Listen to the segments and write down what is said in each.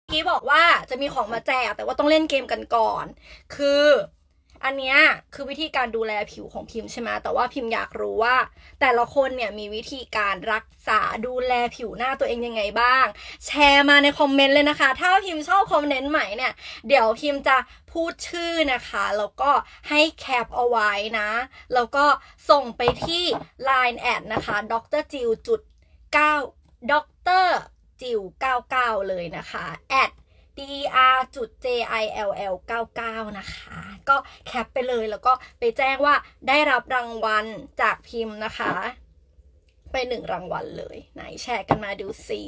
กี้บอกว่าจะมีของมาแจกแต่ว่าต้องเล่นเกมกันก่อนคืออันเนี้ยคือวิธีการดูแลผิวของพิมพ์ใช่ไหมแต่ว่าพิมพ์อยากรู้ว่าแต่ละคนเนี่ยมีวิธีการรักษาดูแลผิวหน้าตัวเองยังไงบ้างแชร์มาในคอมเมนต์เลยนะคะถ้าพิมพ์ชอบคอมเมนต์ใหม่เนี่ยเดี๋ยวพิมพ์จะพูดชื่อนะคะแล้วก็ให้แคปเอาไว้นะแล้วก็ส่งไปที่ Line แอดนะคะดรจิวจุด9ดรจิว99เลยนะคะแอดdr.jill99 นะคะก็แคปไปเลยแล้วก็ไปแจ้งว่าได้รับรางวัลจากพิมพ์นะคะไป1รางวัลเลยไหนแชร์กันมาดูสิ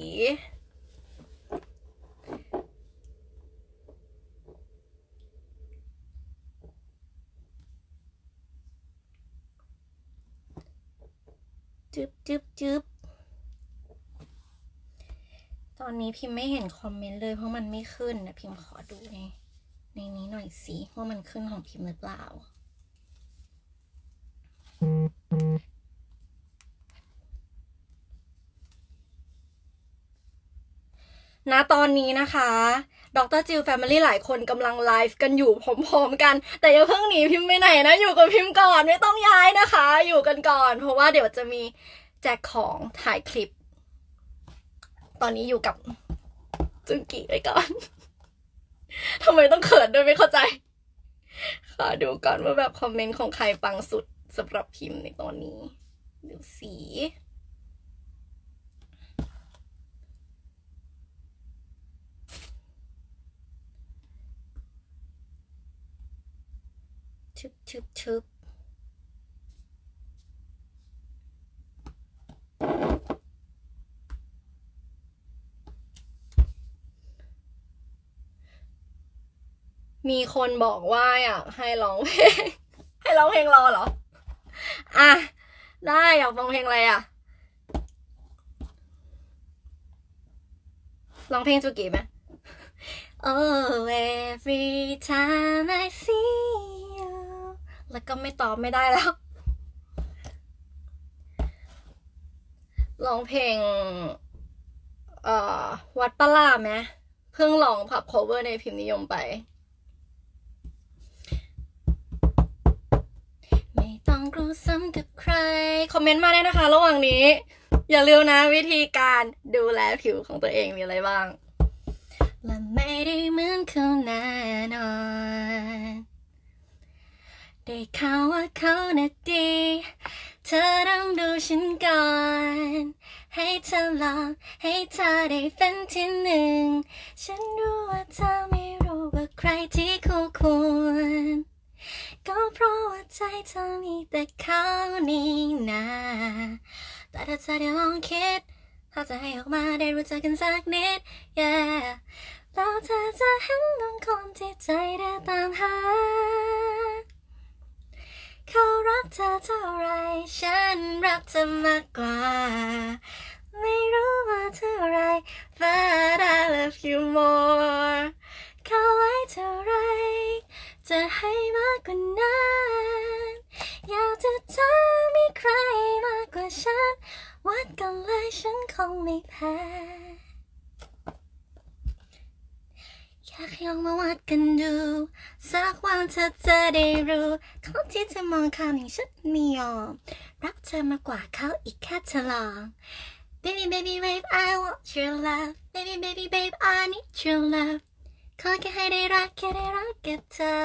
จึ๊บตอนนี้พิมพ์ไม่เห็นคอมเมนต์เลยเพราะมันไม่ขึ้นนะพิมพ์ขอดูในนี้หน่อยสิว่ามันขึ้นของพิมพ์หรือเปล่าณตอนนี้นะคะดรจิลแฟมิลี่หลายคนกำลังไลฟ์กันอยู่พร้อมๆกันแต่อย่าเพิ่งหนีพิมพ์ไปไหนนะอยู่กับพิมพ์ก่อนไม่ต้องย้ายนะคะอยู่กันก่อนเพราะว่าเดี๋ยวจะมีแจกของถ่ายคลิปตอนนี้อยู่กับจุงกี้ไปก่อนทำไมต้องเขินด้วยไม่เข้าใจขอดูก่อนว่าแบบคอมเมนต์ของใครปังสุดสำหรับพิมพ์ในตอนนี้ดูสิชึบมีคนบอกว่าอยากให้ร้องเพลงให้ร้องเพลงรอเหรออ่ะได้อยากฟังเพลงอะไรอ่ะร้องเพลงจุกี้ไหม Oh every time I see you แล้วก็ไม่ตอบไม่ได้แล้วร้องเพลงวัดปะล่าไหมเพิ่งลองผับ cover ในพิมพ์นิยมไปไม่ต้องกลัวซ้ำกับใครคอมเมนต์มาได้นะคะระหว่างนี้อย่าลืมนะวิธีการดูแลผิวของตัวเองมีอะไรบ้างและไม่ได้เหมือนเขาแน่นอนได้ข่าวว่าเขาน่ะดีเธอต้องดูฉันก่อนให้เธอลองให้เธอได้เป็นที่หนึ่งฉันรู้ว่าเธอไม่รู้ว่าใครที่คู่ควรก็เพราะว่าใจเธอมีแต่เขานี่นาแต่ถ้าเธอได้ลองคิดถ้าจะให้ออกมาได้รู้จักกันสักนิด yeah แล้วเธอจะเห็นบางคนที่ใจได้ตามหาเขารักเธอเท่าไรฉันรักเธอมากกว่าไม่รู้ว่าเท่าไร but I love you more เขาไว้เท่าไรจะให้มากกว่านั้นอยากจะเธอมีใครมากกว่าฉันวัดกันเลยฉันคงไม่แพ้อยากให้ลองมาวัดกันดูสักวันเธอจะได้รู้คนที่เธอมองข้ามอย่างฉันไม่ยอมรักเธอมากกว่าเขาอีกแค่เธอลอง Baby baby babe I want your love Baby baby babe I need your love ขอแค่ให้ได้รักแค่ได้รักกับเธอ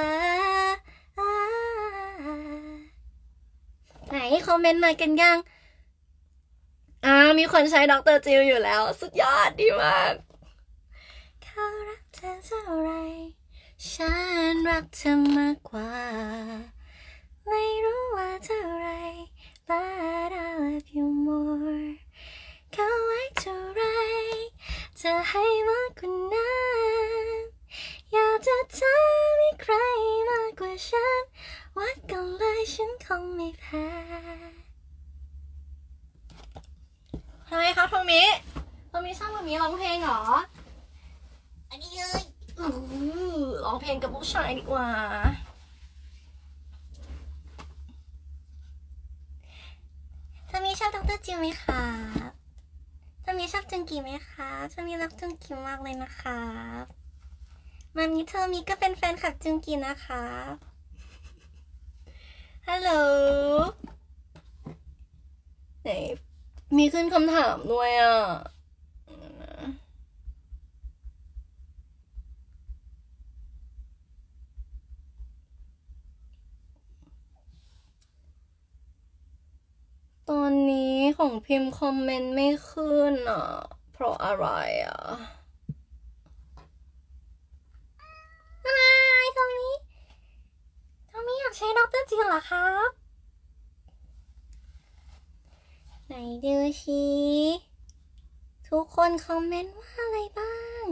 ไหนคอมเมนต์มากันยังมีคนใช้ดรจิลอยู่แล้วสุดยอดดีมากเขารักเธอเท่าไรฉันรักเธอมากกว่าไม่รู้ว่าเท่าไร but I love you more เขาไว้เท่าไรจะให้มากกว่านั้นอยากจะเธอมีใครมากกว่าฉันวัดกันเลยฉันคงไม่แพ้ทำไมคะโทมิช่างโทมิร้องเพลงเหรออันนี้เลยร้องเพลงกับผู้ชายดีกว่าโทมิชอบดรจิวไหมคะโทมิชอบจุงกีไหมคะจุงกีรักจุงกีมากเลยนะคะมามิเธอมีก็เป็นแฟนคลับจุงกีนะคะฮัลโหลไหนมีขึ้นคำถามด้วยอ่ะตอนนี้ของพิมพ์คอมเมนต์ไม่ขึ้นอ่ะเพราะอะไรอ่ะทอมมี่อยากใช้ดร.จินเหรอครับไหนดูสิทุกคนคอมเมนต์ว่าอะไรบ้าง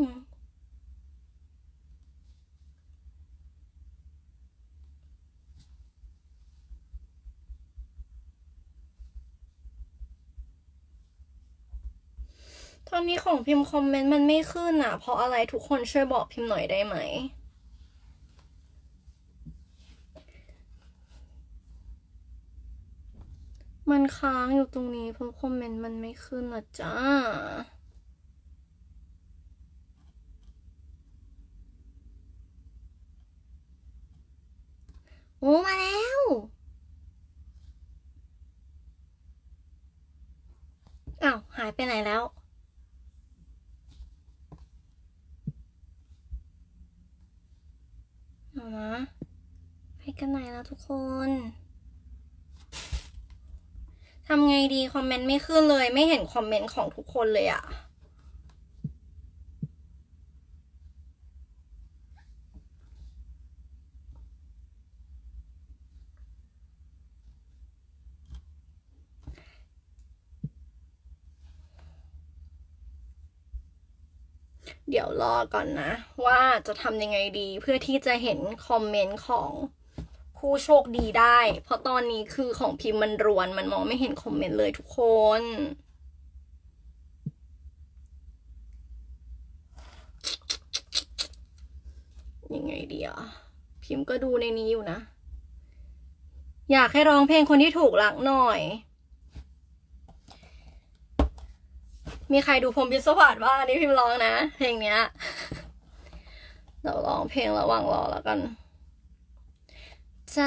ตอนนี้ของพิมพ์คอมเมนต์มันไม่ขึ้นอ่ะเพราะอะไรทุกคนช่วยบอกพิมพ์หน่อยได้ไหมมันค้างอยู่ตรงนี้เพราะคอมเมนต์มันไม่ขึ้นอ่ะจ้าโอ้มาแล้วอ้าวหายไปไหนแล้วเอานะไปกันไหนแล้วทุกคนทำไงดีคอมเมนต์ไม่ขึ้นเลยไม่เห็นคอมเมนต์ของทุกคนเลยอะเดี๋ยวรอก่อนนะว่าจะทำยังไงดีเพื่อที่จะเห็นคอมเมนต์ของผู้โชคดีได้เพราะตอนนี้คือของพิมพ์มันรวนมันมองไม่เห็นคอมเมนต์เลยทุกคนยังไงดีอะพิมพ์ก็ดูในนี้อยู่นะอยากให้ร้องเพลงคนที่ถูกรักหน่อยมีใครดูพรหมวิศวาสบ้างนี่พิมพ์ร้องนะเพลงเนี้ยเราร้องเพลงระหว่างรอแล้วกันใจ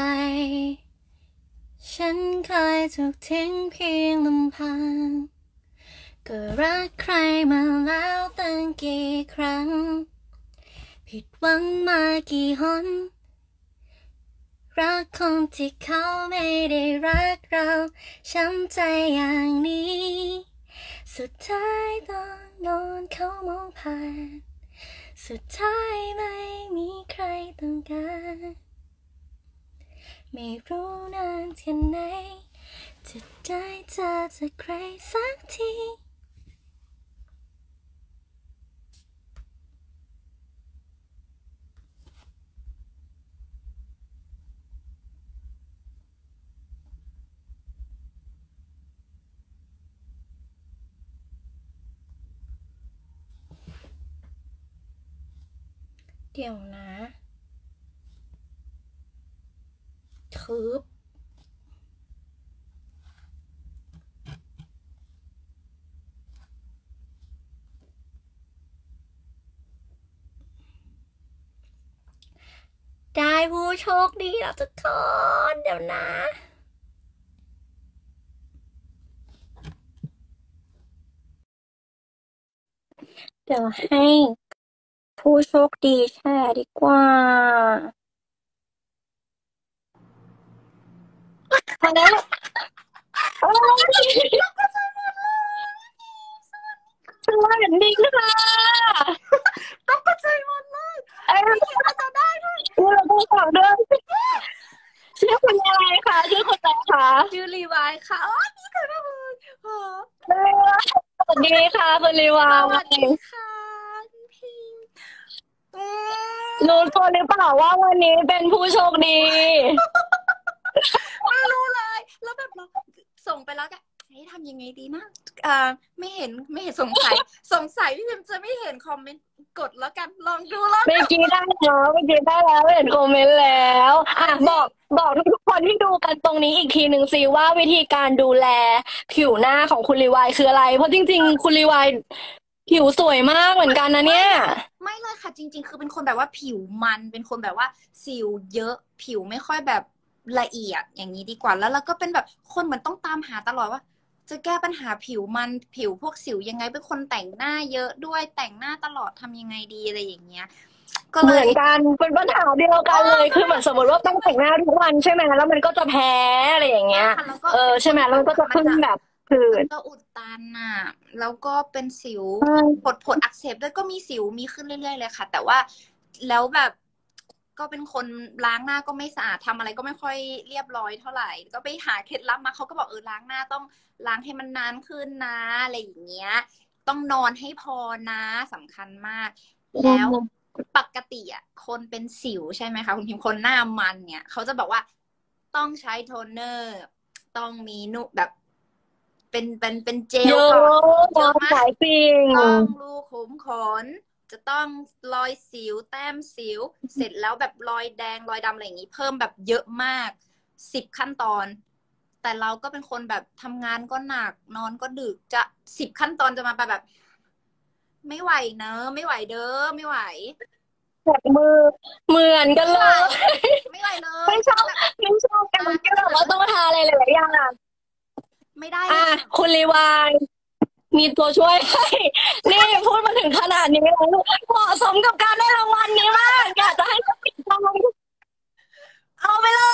ฉันเคยถูกทิ้งเพียงลำพังก็รักใครมาแล้วตั้งกี่ครั้งผิดหวังมากี่หนรักคนที่เขาไม่ได้รักเราช้ำใจอย่างนี้สุดท้ายต้องโดนเขามองผ่านสุดท้ายไม่มีใครต้องการไม่รู้นานแค่ไหนจะได้เจอจากใครสักทีเดี๋ยวนะคืบได้ผู้โชคดีแล้วทุกคนเดี๋ยวนะเดี๋ยวให้ผู้โชคดีแชร์ดีกว่าทางนั้นสวัสดีค่ะต้องเข้าใจหมดเลยไม่คิดว่าจะได้ด้วยเราต้องฝากด้วยชื่อคุณอะไรคะชื่อคุณอะไรคะชื่อรีวายค่ะอ๋อนี่คือแบบสวัสดีค่ะคุณรีวายสวัสดีค่ะพิมรู้ตัวหรือเปล่าว่าวันนี้เป็นผู้โชคดีไม่รู้เลยแล้วแบบเราส่งไปแล้วก็ทำยังไงดีนะไม่เห็นสงสัยพี่พิมจะไม่เห็นคอมเมนต์กดแล้วกันลองดูแล้วเมื่อกี้ได้แล้วเห็นคอมเมนต์แล้วบอกทุกคนที่ดูกันตรงนี้อีกทีหนึ่งสิว่าวิธีการดูแลผิวหน้าของคุณรีวายคืออะไรเพราะจริงๆคุณรีวายผิวสวยมากเหมือนกันนะไม่เนี่ยไม่เลยค่ะจริงๆคือเป็นคนแบบว่าผิวมันเป็นคนแบบว่าสิวเยอะผิวไม่ค่อยแบบละเอียดอย่างนี้ดีกว่าแล้วเราก็เป็นแบบคนเหมือนต้องตามหาตลอดว่าจะแก้ปัญหาผิวมันผิวพวกสิวยังไงเป็นคนแต่งหน้าเยอะด้วยแต่งหน้าตลอดทำยังไงดีอะไรอย่างเงี้ยก็เลยเหมือนกันเป็นปัญหาเดียวกันเลยคือเหมือนสมมติว่าต้องแต่งหน้าทุกวันใช่ไหมแล้วมันก็จะแพ้อะไรอย่างเงี้ยใช่ค่ะแล้วก็เป็นคใช่ไหมนแบบแล้วมันก็จะมันจะขึ้นแบบผื่นมันก็อุดตันอ่ะแล้วก็เป็นสิวผดอักเสบด้วยก็มีสิวมีขึ้นเรื่อยๆเลยค่ะแต่ว่าแล้วแบบก็เป็นคนล้างหน้าก็ไม่สะอาดทำอะไรก็ไม่ค่อยเรียบร้อยเท่าไหร่ก็ไปหาเคล็ดลับมาเขาก็บอกล้างหน้าต้องล้างให้มันนานขึ้นนะอะไรอย่างเงี้ยต้องนอนให้พอนะสำคัญมากแล้วปกติอ่ะคนเป็นสิวใช่ไหมคะคุณพิมพ์คนหน้ามันเนี่ยเขาจะบอกว่าต้องใช้โทนเนอร์ต้องมีนุแบบเป็นเจเยอะลก่อนเยอะหมากลายสิ่งต้องรูขุมขนจะต้องรอยสิวแต้มสิวเสร็จแล้วแบบรอยแดงรอยดำอะไรอย่างนี้เพิ่มแบบเยอะมาก10 ขั้นตอนแต่เราก็เป็นคนแบบทำงานก็หนักนอนก็ดึกจะ10 ขั้นตอนจะมาแบบไม่ไหวเนอะไม่ไหวเด้อไม่ไหวแบบมือเหมือนกันเลไม่ไหวยไม่ไหวเลยไม่ชอบแบบไม่ชอบการล้างที่เหลือแบบว่าต้องทาอะไรหลายๆอย่างไม่ได้เลยอ่ะค่ะคุณรีวายมีตัวช่วยให้นี่พูดมาถึงขนาดนี้แล้วเหมาะสมกับการได้รางวัลนี้มากอยากจะให้เขาติดตามเอาไปเลย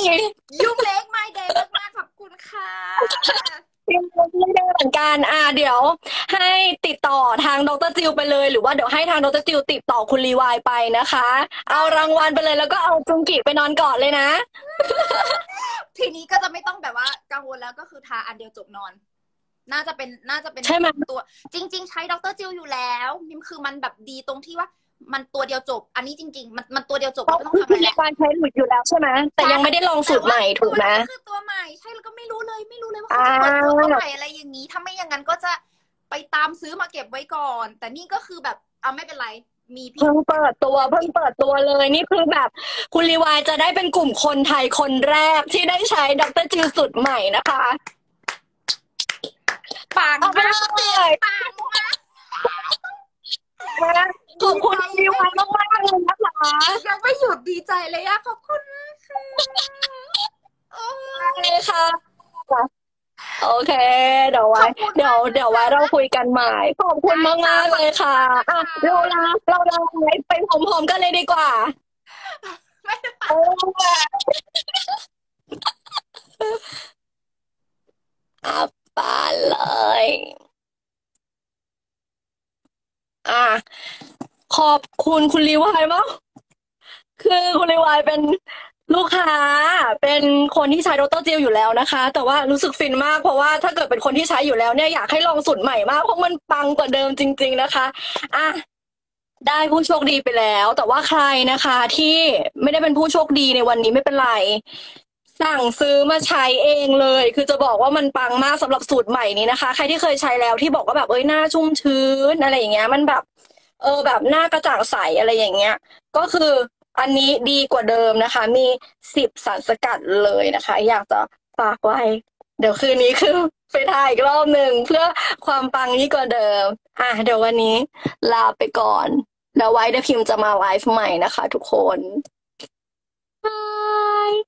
you make my day มากๆขอบคุณค่ะไม่ได้เหมือนกันเดี๋ยวให้ติดต่อทางดรจิวไปเลยหรือว่าเดี๋ยวให้ทางดรจิวติดต่อคุณรีวายไปนะคะเอารางวัลไปเลยแล้วก็เอาจุงกิไปนอนกอดเลยนะทีนี้ก็จะไม่ต้องแบบว่ากังวลแล้วก็คือทาอันเดียวจบนอนน่าจะเป็นใช่ไหมตัวจริงๆใช้ดรจิลอยู่แล้วนี่คือมันแบบดีตรงที่ว่ามันตัวเดียวจบอันนี้จริงๆมันตัวเดียวจบเพราะไม่ต้องคือคุณทำอะไรแล้วรีวายใช้หลุดอยู่แล้วใช่ไหมแต่ใช่ยังไม่ได้ลองสูตรใหแต่ว่าม่ถูกไหมตัวนี้คือตัวใหม่ใช่แล้วก็ไม่รู้เลยว่าอ่เขาจะเปิดตัวาใหม่อะไรอย่างนี้ถ้าไม่อย่างนั้นก็จะไปตามซื้อมาเก็บไว้ก่อนแต่นี่ก็คือแบบเอาไม่เป็นไรมีพี่เพิ่งเปิดตัวเลยนี่คือแบบคุณรีวายจะได้เป็นกลุ่มคนไทยคนแรกที่ได้ใช้ดรจิลสุดใหม่นะคะปังเอาไปมากเลยปังมากนะขอบคุณดีใจคุณรีวายมากๆเลยนะคะยังไม่หยุดดีใจเลยอะขอบคุณมากค่ะโอ้ได้ยค่ะโอเคเดี๋ยวไว้ขอบคุณเดี๋ยวมากนะคะเดี๋ยวไว้เราคุยกันใหม่ขอบคุณได้ค่ะมากๆเลยค่ะขอบคุณมากนะคเราไลฟ์ไปพร้อมๆกันเลยดีกว่าไม่โอ้ไปเลยอ่ะขอบคุณคุณรีวายมาก คือคุณรีวายเป็นลูกค้าเป็นคนที่ใช้ดรจิลอยู่แล้วนะคะแต่ว่ารู้สึกฟินมากเพราะว่าถ้าเกิดเป็นคนที่ใช้อยู่แล้วเนี่ยอยากให้ลองสูตรใหม่มากเพราะมันปังกว่าเดิมจริงๆนะคะอ่ะได้ผู้โชคดีไปแล้วแต่ว่าใครนะคะที่ไม่ได้เป็นผู้โชคดีในวันนี้ไม่เป็นไรสั่งซื้อมาใช้เองเลยคือจะบอกว่ามันปังมากสำหรับสูตรใหม่นี้นะคะใครที่เคยใช้แล้วที่บอกว่าแบบหน้าชุ่มชื้นอะไรอย่างเงี้ยมันแบบแบบหน้ากระจ่างใสอะไรอย่างเงี้ย ก็คืออันนี้ดีกว่าเดิมนะคะ มี10 สารสกัดเลยนะคะ อยากจะฝากไว้ เดี๋ยวคืนนี้คือไปถ่ายอีกรอบหนึ่งเพื่อความปังยิ่งกว่าเดิมเดี๋ยววันนี้ลาไปก่อนแล้วไว้เดี๋ยวพิมพ์จะมาไลฟ์ใหม่นะคะทุกคนบาย